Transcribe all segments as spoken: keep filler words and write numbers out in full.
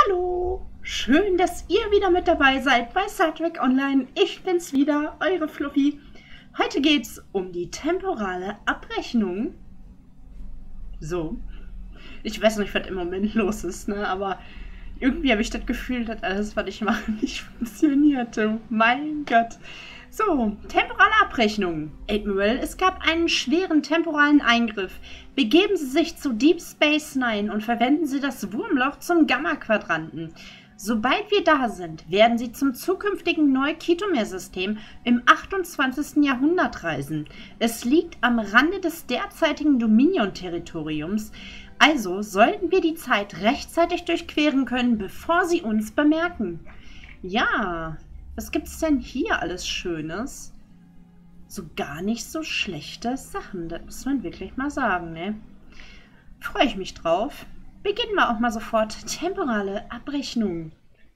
Hallo, schön, dass ihr wieder mit dabei seid bei Star Trek Online. Ich bin's wieder, eure Fluffy. Heute geht's um die temporale Abrechnung. So, ich weiß nicht, was im Moment los ist, ne? Aber irgendwie habe ich das Gefühl, dass alles, was ich mache, nicht funktionierte. Mein Gott. So, temporale Abrechnung. Admiral, es gab einen schweren temporalen Eingriff. Begeben Sie sich zu Deep Space Nine und verwenden Sie das Wurmloch zum Gamma-Quadranten. Sobald wir da sind, werden Sie zum zukünftigen Neu-Kitomer-System im achtundzwanzigsten Jahrhundert reisen. Es liegt am Rande des derzeitigen Dominion-Territoriums, also sollten wir die Zeit rechtzeitig durchqueren können, bevor Sie uns bemerken. Ja, was gibt's denn hier alles Schönes? So gar nicht so schlechte Sachen, das muss man wirklich mal sagen, ne? Freue ich mich drauf. Beginnen wir auch mal sofort. Temporale Abrechnung.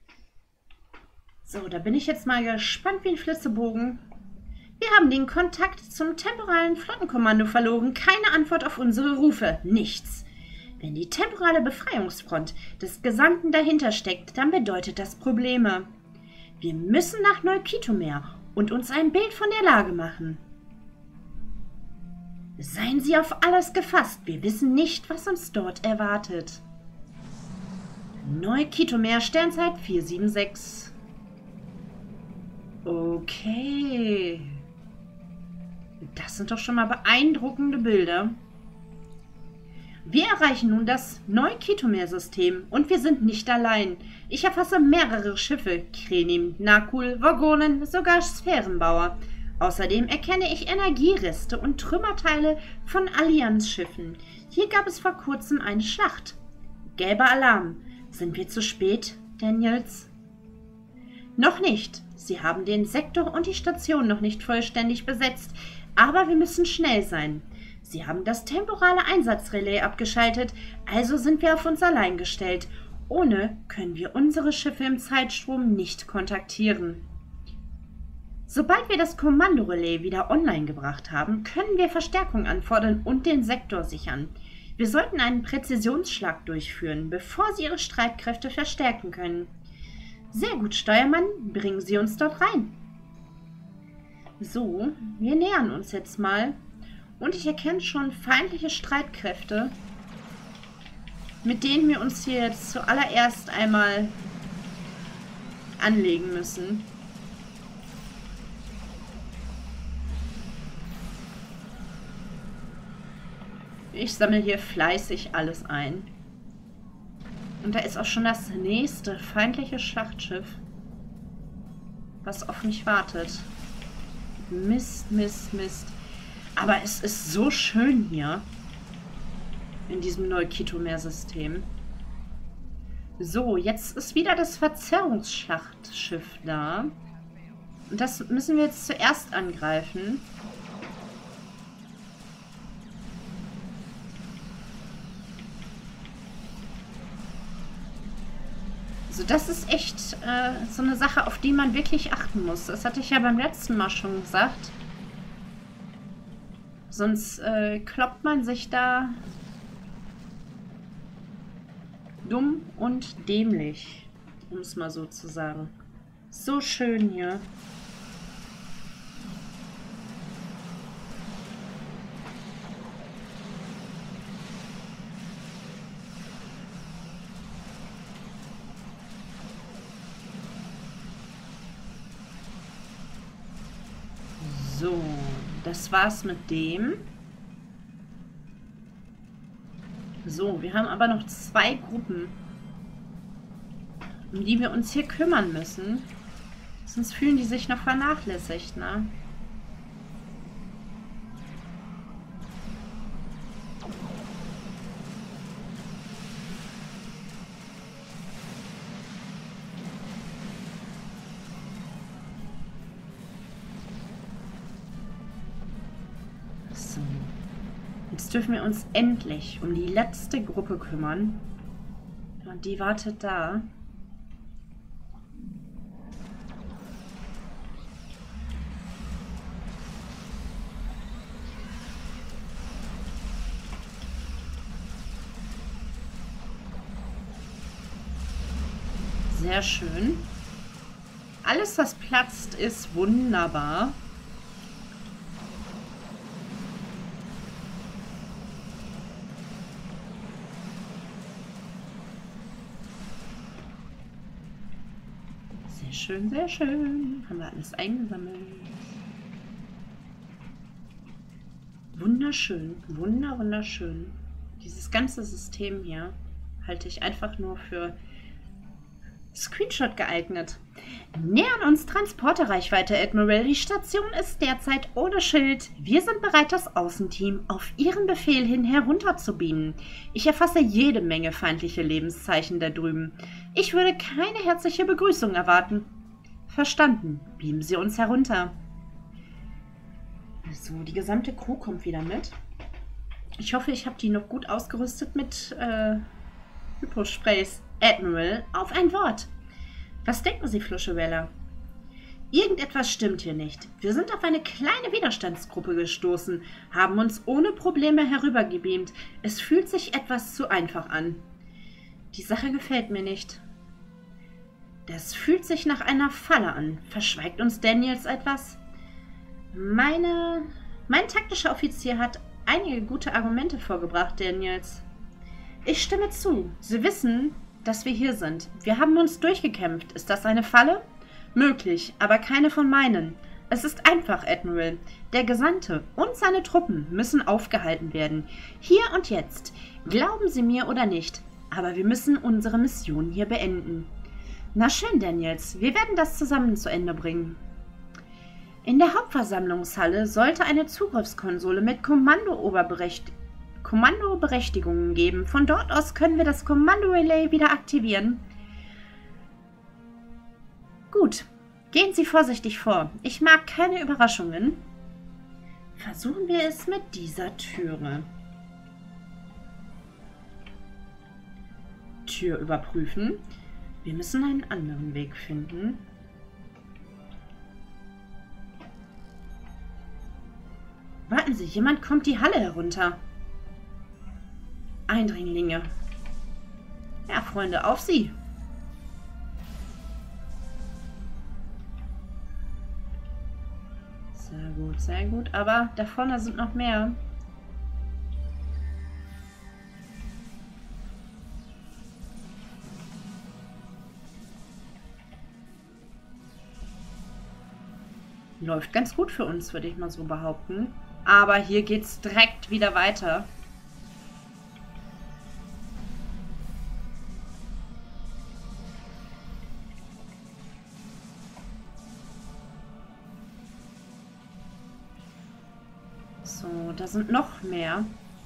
So, da bin ich jetzt mal gespannt wie ein Flitzebogen. Wir haben den Kontakt zum temporalen Flottenkommando verloren. Keine Antwort auf unsere Rufe. Nichts. Wenn die temporale Befreiungsfront des Gesandten dahinter steckt, dann bedeutet das Probleme. Wir müssen nach Neu-Kitomer und uns ein Bild von der Lage machen. Seien Sie auf alles gefasst. Wir wissen nicht, was uns dort erwartet. Neu-Kitomer, Sternzeit vier sieben sechs. Okay. Das sind doch schon mal beeindruckende Bilder. Wir erreichen nun das Neu-Kitomer-System und wir sind nicht allein. Ich erfasse mehrere Schiffe, Krenim, Nakul, Vogonen, sogar Sphärenbauer. Außerdem erkenne ich Energiereste und Trümmerteile von Allianzschiffen. Hier gab es vor kurzem eine Schlacht. Gelber Alarm. Sind wir zu spät, Daniels? Noch nicht. Sie haben den Sektor und die Station noch nicht vollständig besetzt, aber wir müssen schnell sein. Sie haben das temporale Einsatzrelais abgeschaltet, also sind wir auf uns allein gestellt. Ohne können wir unsere Schiffe im Zeitstrom nicht kontaktieren. Sobald wir das Kommandorelais wieder online gebracht haben, können wir Verstärkung anfordern und den Sektor sichern. Wir sollten einen Präzisionsschlag durchführen, bevor Sie Ihre Streitkräfte verstärken können. Sehr gut, Steuermann, bringen Sie uns dort rein. So, wir nähern uns jetzt mal. Und ich erkenne schon feindliche Streitkräfte, mit denen wir uns hier jetzt zuallererst einmal anlegen müssen. Ich sammle hier fleißig alles ein. Und da ist auch schon das nächste feindliche Schlachtschiff, was auf mich wartet. Mist, Mist, Mist. Aber es ist so schön hier in diesem Neu-Kitomer-System. So, jetzt ist wieder das Verzerrungsschlachtschiff da. Und das müssen wir jetzt zuerst angreifen. Also das ist echt äh, so eine Sache, auf die man wirklich achten muss. Das hatte ich ja beim letzten Mal schon gesagt. Sonst äh, kloppt man sich da dumm und dämlich, um es mal so zu sagen. So schön hier. So. Das war's mit dem. So, wir haben aber noch zwei Gruppen, um die wir uns hier kümmern müssen. Sonst fühlen die sich noch vernachlässigt, ne? Jetzt dürfen wir uns endlich um die letzte Gruppe kümmern. Und die wartet da. Sehr schön. Alles, was platzt, ist wunderbar. Sehr schön, sehr schön. Haben wir alles eingesammelt. Wunderschön, wunder, wunderschön. Dieses ganze System hier halte ich einfach nur für Screenshot geeignet. Nähern uns Transporterreichweite, Admiral. Die Station ist derzeit ohne Schild. Wir sind bereit, das Außenteam auf Ihren Befehl hin herunterzubeamen. Ich erfasse jede Menge feindliche Lebenszeichen da drüben. Ich würde keine herzliche Begrüßung erwarten. Verstanden. Beamen Sie uns herunter. So, die gesamte Crew kommt wieder mit. Ich hoffe, ich habe die noch gut ausgerüstet mit äh, Hyposprays. Admiral, auf ein Wort. Was denken Sie, Fluschewella? Irgendetwas stimmt hier nicht. Wir sind auf eine kleine Widerstandsgruppe gestoßen, haben uns ohne Probleme herübergebeamt. Es fühlt sich etwas zu einfach an. Die Sache gefällt mir nicht. Das fühlt sich nach einer Falle an. Verschweigt uns Daniels etwas? Meine, mein taktischer Offizier hat einige gute Argumente vorgebracht, Daniels. Ich stimme zu. Sie wissen, dass wir hier sind. Wir haben uns durchgekämpft. Ist das eine Falle? Möglich, aber keine von meinen. Es ist einfach, Admiral. Der Gesandte und seine Truppen müssen aufgehalten werden. Hier und jetzt. Glauben Sie mir oder nicht, aber wir müssen unsere Mission hier beenden. Na schön, Daniels. Wir werden das zusammen zu Ende bringen. In der Hauptversammlungshalle sollte eine Zugriffskonsole mit Kommando-Oberberechtigungen Kommandoberechtigungen geben. Von dort aus können wir das Kommando-Relay wieder aktivieren. Gut, gehen Sie vorsichtig vor. Ich mag keine Überraschungen. Versuchen wir es mit dieser Türe. Tür überprüfen. Wir müssen einen anderen Weg finden. Warten Sie, jemand kommt die Halle herunter. Eindringlinge. Ja, Freunde, auf Sie. Sehr gut, sehr gut. Aber da vorne sind noch mehr. Läuft ganz gut für uns, würde ich mal so behaupten. Aber hier geht's direkt wieder weiter. So, da sind noch mehr.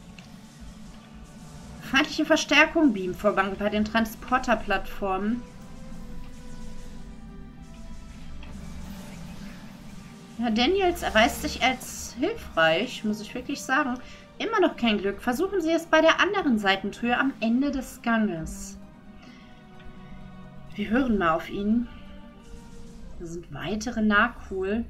Feindliche Verstärkung, Beamvorgang bei den Transporterplattformen. Ja, Daniels erweist sich als hilfreich, muss ich wirklich sagen. Immer noch kein Glück. Versuchen Sie es bei der anderen Seitentür am Ende des Ganges. Wir hören mal auf ihn. Da sind weitere Nahcool.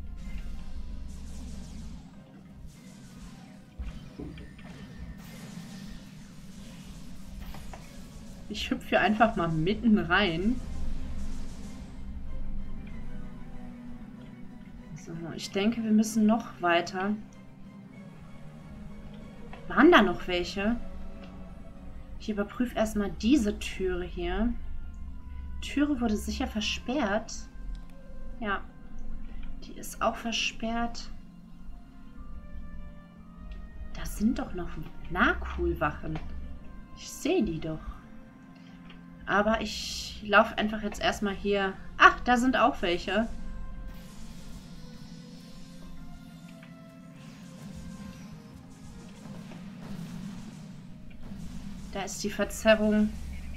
Ich hüpfe hier einfach mal mitten rein. So, ich denke, wir müssen noch weiter. Waren da noch welche? Ich überprüfe erstmal diese Türe hier. Die Türe wurde sicher versperrt. Ja, die ist auch versperrt. Da sind doch noch Nahcool-Wachen. Ich sehe die doch. Aber ich laufe einfach jetzt erstmal hier. Ach, da sind auch welche. Da ist die Verzerrung.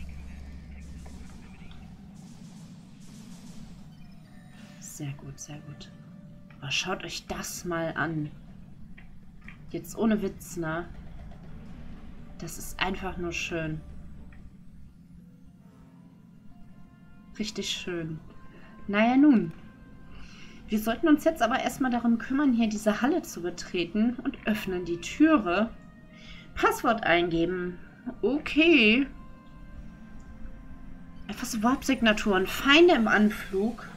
Sehr gut, sehr gut. Aber schaut euch das mal an. Jetzt ohne Witz, ne? Das ist einfach nur schön. Richtig schön. Naja, nun. Wir sollten uns jetzt aber erstmal darum kümmern, hier diese Halle zu betreten und öffnen die Türe. Passwort eingeben. Okay. Etwas Warp-Signaturen. Feinde im Anflug.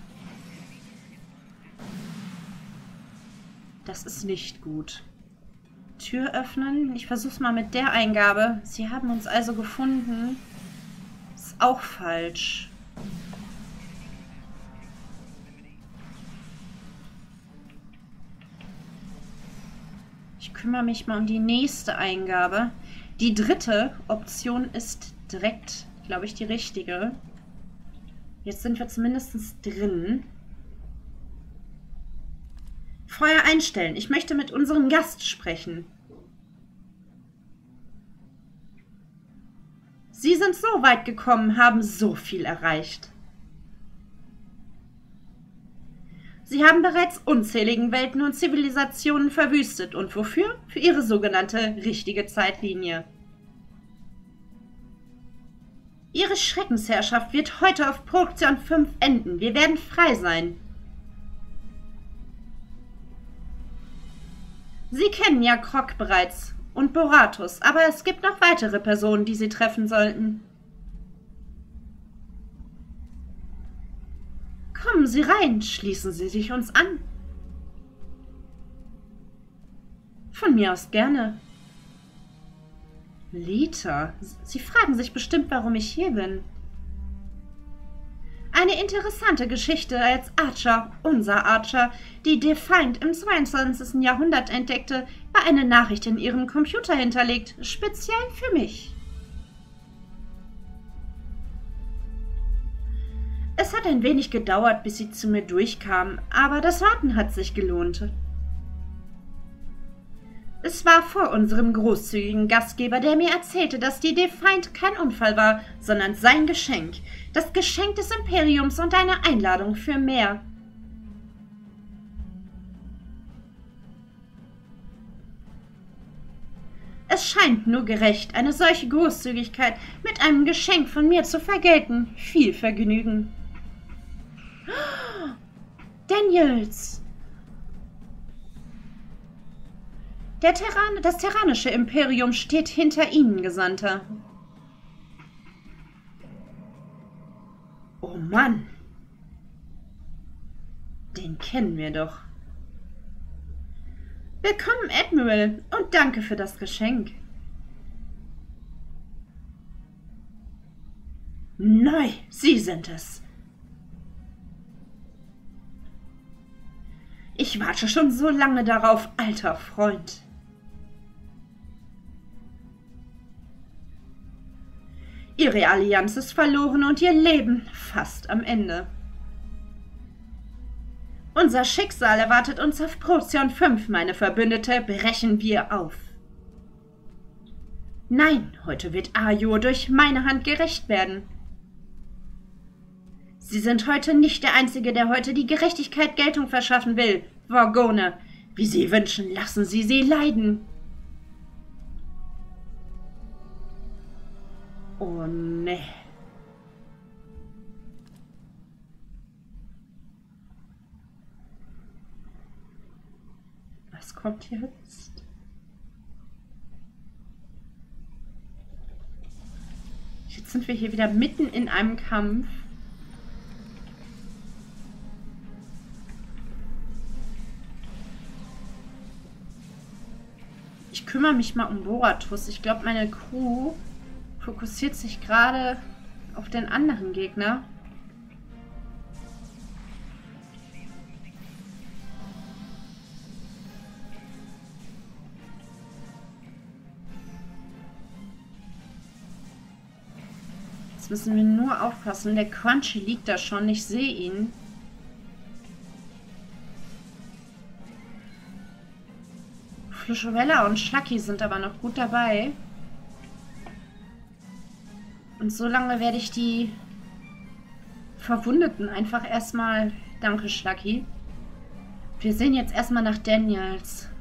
Das ist nicht gut. Tür öffnen. Ich versuch's mal mit der Eingabe. Sie haben uns also gefunden. Ist auch falsch. Ich kümmere mich mal um die nächste Eingabe. Die dritte Option ist direkt, glaube ich, die richtige. Jetzt sind wir zumindest drin. Feuer einstellen. Ich möchte mit unserem Gast sprechen. Sie sind so weit gekommen, haben so viel erreicht. Sie haben bereits unzähligen Welten und Zivilisationen verwüstet. Und wofür? Für ihre sogenannte richtige Zeitlinie. Ihre Schreckensherrschaft wird heute auf Proxion fünf enden. Wir werden frei sein. Sie kennen ja Krog bereits und Boratus, aber es gibt noch weitere Personen, die Sie treffen sollten. Kommen Sie rein, schließen Sie sich uns an. Von mir aus gerne. Lita, Sie fragen sich bestimmt, warum ich hier bin. Eine interessante Geschichte als Archer, unser Archer, die Defiant im zweiundzwanzigsten Jahrhundert entdeckte, war eine Nachricht in ihrem Computer hinterlegt, speziell für mich. Es hat ein wenig gedauert, bis sie zu mir durchkam, aber das Warten hat sich gelohnt. Es war vor unserem großzügigen Gastgeber, der mir erzählte, dass die Defiant kein Unfall war, sondern sein Geschenk. Das Geschenk des Imperiums und eine Einladung für mehr. Es scheint nur gerecht, eine solche Großzügigkeit mit einem Geschenk von mir zu vergelten. Viel Vergnügen. Daniels! Der Terran, das terranische Imperium steht hinter Ihnen, Gesandter. Oh Mann. Den kennen wir doch. Willkommen, Admiral, und danke für das Geschenk. Neu, Sie sind es. Ich warte schon so lange darauf, alter Freund. Ihre Allianz ist verloren und ihr Leben fast am Ende. Unser Schicksal erwartet uns auf Proxion fünf, meine Verbündete, brechen wir auf. Nein, heute wird Ajur durch meine Hand gerecht werden. Sie sind heute nicht der Einzige, der heute die Gerechtigkeit Geltung verschaffen will. Vorgone, wie Sie wünschen, lassen Sie sie leiden. Oh ne. Was kommt jetzt? Jetzt sind wir hier wieder mitten in einem Kampf. Ich kümmere mich mal um Boratus. Ich glaube, meine Crew fokussiert sich gerade auf den anderen Gegner. Jetzt müssen wir nur aufpassen. Der Crunchy liegt da schon. Ich sehe ihn. Fluschovella und Schlacki sind aber noch gut dabei. Und so lange werde ich die Verwundeten einfach erstmal... Danke, Schlacki. Wir sehen jetzt erstmal nach Daniels.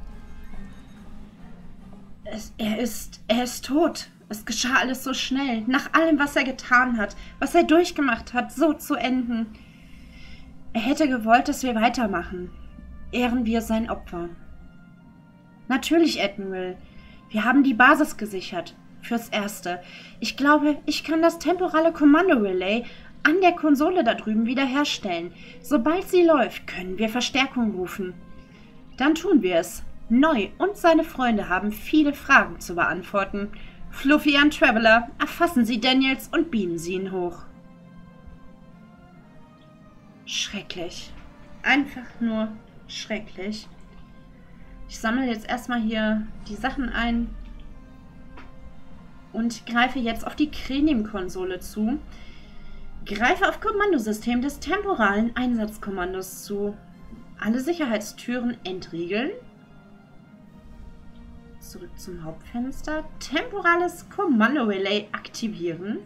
Es, er ist... Er ist tot. Es geschah alles so schnell. Nach allem, was er getan hat. Was er durchgemacht hat, so zu enden. Er hätte gewollt, dass wir weitermachen. Ehren wir sein Opfer. Natürlich, Admiral. Wir haben die Basis gesichert. Fürs Erste. Ich glaube, ich kann das temporale Kommando-Relay an der Konsole da drüben wiederherstellen. Sobald sie läuft, können wir Verstärkung rufen. Dann tun wir es. Neu und seine Freunde haben viele Fragen zu beantworten. Fluffy und Traveler, erfassen Sie Daniels und beamen Sie ihn hoch. Schrecklich. Einfach nur schrecklich. Ich sammle jetzt erstmal hier die Sachen ein und greife jetzt auf die Krenium-Konsole zu. Greife auf Kommandosystem des temporalen Einsatzkommandos zu. Alle Sicherheitstüren entriegeln. Zurück zum Hauptfenster. Temporales Kommando-Relay aktivieren.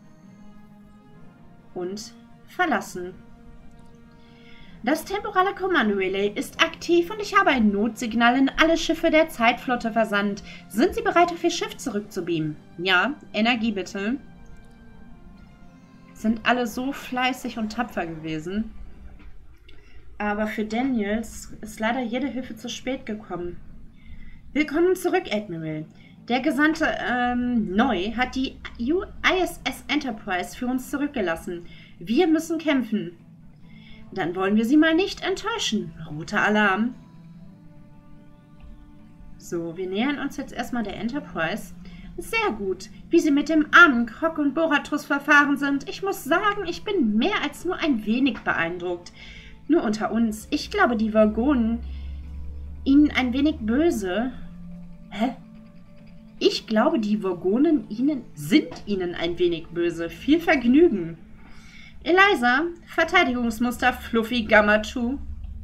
Und verlassen. Das temporale Kommando-Relay ist aktiv und ich habe ein Notsignal in alle Schiffe der Zeitflotte versandt. Sind Sie bereit, auf Ihr Schiff zurückzubeamen? Ja, Energie bitte. Sind alle so fleißig und tapfer gewesen. Aber für Daniels ist leider jede Hilfe zu spät gekommen. Willkommen zurück, Admiral. Der Gesandte ähm, Neu hat die I S S Enterprise für uns zurückgelassen. Wir müssen kämpfen. Dann wollen wir sie mal nicht enttäuschen. Roter Alarm. So, wir nähern uns jetzt erstmal der Enterprise. Sehr gut, wie sie mit dem armen Krog und Boratus verfahren sind. Ich muss sagen, ich bin mehr als nur ein wenig beeindruckt. Nur unter uns. Ich glaube, die Vorgonen ihnen ein wenig böse. Hä? Ich glaube, die Vorgonen ihnen sind ihnen ein wenig böse. Viel Vergnügen. Eliza, Verteidigungsmuster Fluffy Gamma zwei.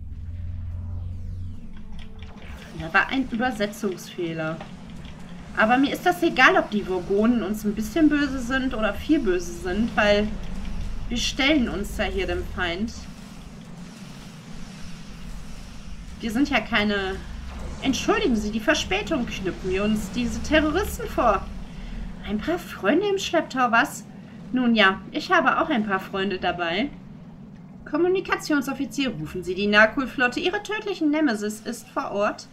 Da war ein Übersetzungsfehler. Aber mir ist das egal, ob die Vorgonen uns ein bisschen böse sind oder viel böse sind, weil wir stellen uns ja hier dem Feind. Wir sind ja keine... Entschuldigen Sie die Verspätung, knüpfen wir uns diese Terroristen vor. Ein paar Freunde im Schlepptau, was? Nun ja, ich habe auch ein paar Freunde dabei. Kommunikationsoffizier, rufen Sie die Narkul-Flotte. Ihre tödlichen Nemesis ist vor Ort.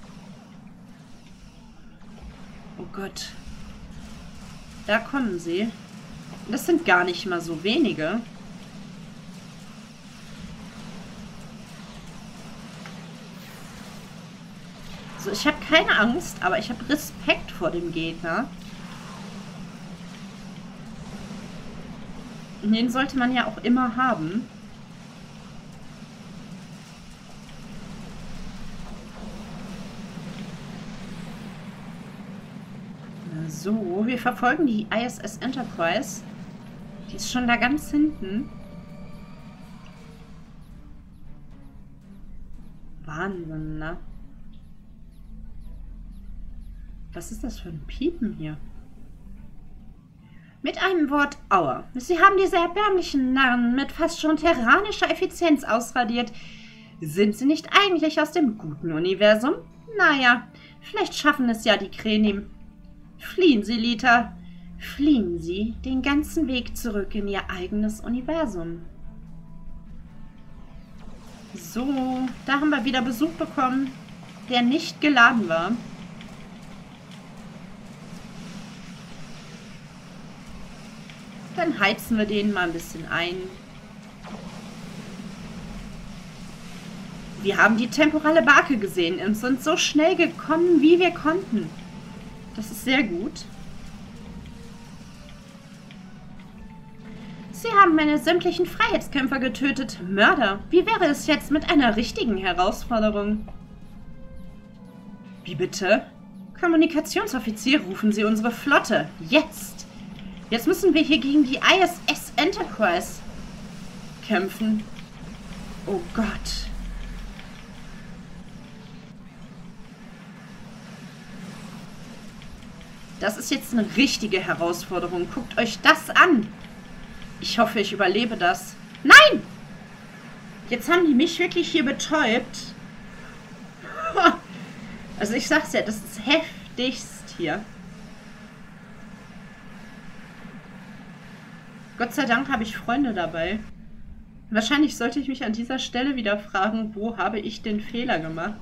Oh Gott. Da kommen sie. Das sind gar nicht mal so wenige. Also ich habe keine Angst, aber ich habe Respekt vor dem Gegner. Und den sollte man ja auch immer haben. So, wir verfolgen die I S S Enterprise. Die ist schon da ganz hinten. Wahnsinn, ne? Was ist das für ein Piepen hier? Mit einem Wort Aua. Sie haben diese erbärmlichen Narren mit fast schon terranischer Effizienz ausradiert. Sind sie nicht eigentlich aus dem guten Universum? Naja, vielleicht schaffen es ja die Krenim. Fliehen Sie, Lita. Fliehen Sie den ganzen Weg zurück in Ihr eigenes Universum. So, da haben wir wieder Besuch bekommen, der nicht geladen war. Dann heizen wir den mal ein bisschen ein. Wir haben die temporale Barke gesehen und sind so schnell gekommen, wie wir konnten. Das ist sehr gut. Sie haben meine sämtlichen Freiheitskämpfer getötet. Mörder. Wie wäre es jetzt mit einer richtigen Herausforderung? Wie bitte? Kommunikationsoffizier, rufen Sie unsere Flotte. Jetzt. Jetzt müssen wir hier gegen die I S S Enterprise kämpfen. Oh Gott. Das ist jetzt eine richtige Herausforderung. Guckt euch das an. Ich hoffe, ich überlebe das. Nein! Jetzt haben die mich wirklich hier betäubt. Also ich sag's ja, das ist heftigst hier. Gott sei Dank habe ich Freunde dabei. Wahrscheinlich sollte ich mich an dieser Stelle wieder fragen, wo habe ich den Fehler gemacht?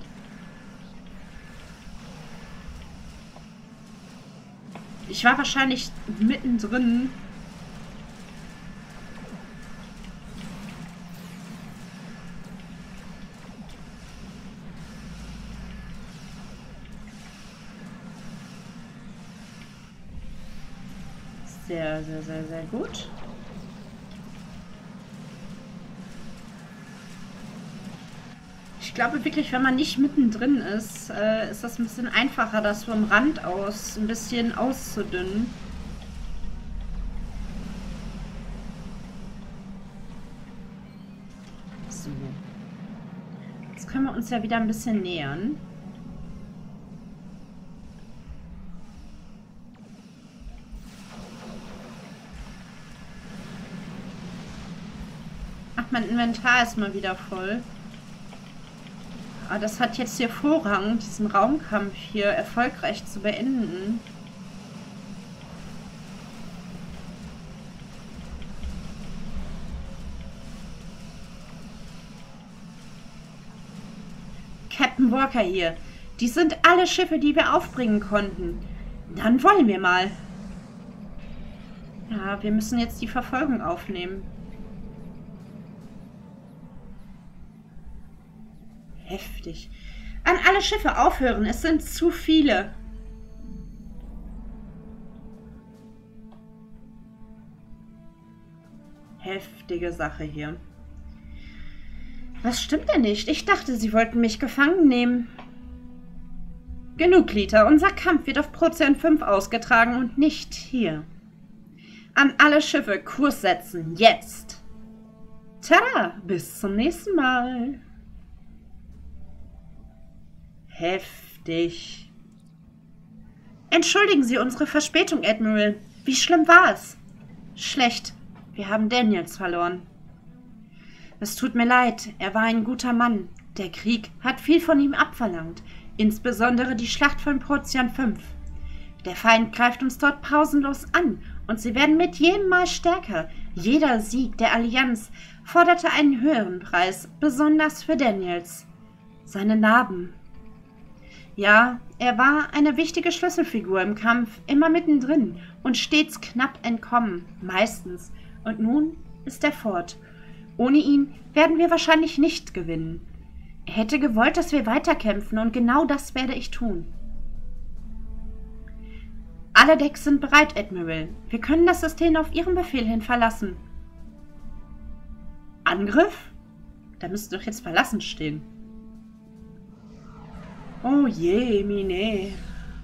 Ich war wahrscheinlich mittendrin. Sehr, sehr, sehr, sehr gut. Ich glaube wirklich, wenn man nicht mittendrin ist, äh, ist das ein bisschen einfacher, das vom Rand aus ein bisschen auszudünnen. So. Jetzt können wir uns ja wieder ein bisschen nähern. Ach, mein Inventar ist mal wieder voll. Aber das hat jetzt hier Vorrang, diesen Raumkampf hier erfolgreich zu beenden. Captain Walker hier. Die sind alle Schiffe, die wir aufbringen konnten. Dann wollen wir mal. Ja, wir müssen jetzt die Verfolgung aufnehmen. Heftig. An alle Schiffe aufhören, es sind zu viele. Heftige Sache hier. Was stimmt denn nicht? Ich dachte, sie wollten mich gefangen nehmen. Genug, Lita. Unser Kampf wird auf Prozent fünf ausgetragen und nicht hier. An alle Schiffe Kurs setzen. Jetzt. Tada! Bis zum nächsten Mal. Heftig. Entschuldigen Sie unsere Verspätung, Admiral. Wie schlimm war es? Schlecht. Wir haben Daniels verloren. Es tut mir leid. Er war ein guter Mann. Der Krieg hat viel von ihm abverlangt. Insbesondere die Schlacht von Procyon fünf. Der Feind greift uns dort pausenlos an und sie werden mit jedem Mal stärker. Jeder Sieg der Allianz forderte einen höheren Preis, besonders für Daniels. Seine Narben. Ja, er war eine wichtige Schlüsselfigur im Kampf, immer mittendrin und stets knapp entkommen, meistens. Und nun ist er fort. Ohne ihn werden wir wahrscheinlich nicht gewinnen. Er hätte gewollt, dass wir weiterkämpfen und genau das werde ich tun. Alle Decks sind bereit, Admiral. Wir können das System auf Ihren Befehl hin verlassen. Angriff? Da müsste doch jetzt verlassen stehen. Oh je, Mine.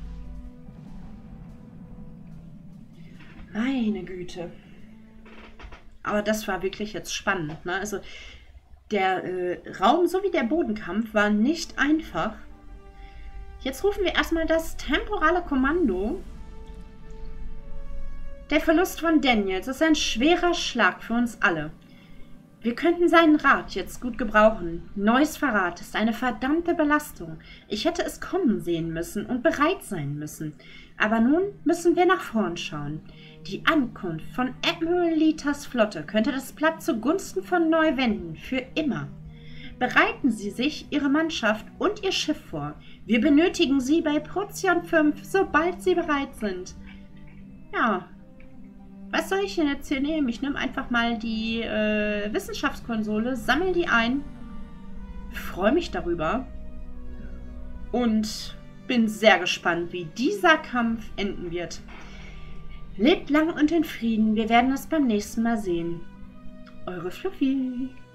Meine Güte. Aber das war wirklich jetzt spannend, ne? Also der äh, Raum sowie der Bodenkampf war nicht einfach. Jetzt rufen wir erstmal das temporale Kommando. Der Verlust von Daniels ist ein schwerer Schlag für uns alle. Wir könnten seinen Rat jetzt gut gebrauchen. Neues Verrat ist eine verdammte Belastung. Ich hätte es kommen sehen müssen und bereit sein müssen. Aber nun müssen wir nach vorn schauen. Die Ankunft von Admiral Litas Flotte könnte das Blatt zugunsten von neu wenden, für immer. Bereiten Sie sich, Ihre Mannschaft und Ihr Schiff vor. Wir benötigen Sie bei Procyon fünf, sobald Sie bereit sind. Ja, was soll ich denn jetzt hier nehmen? Ich nehme einfach mal die äh, Wissenschaftskonsole, sammle die ein, freue mich darüber und bin sehr gespannt, wie dieser Kampf enden wird. Lebt lang und in Frieden, wir werden es beim nächsten Mal sehen. Eure Fluffy.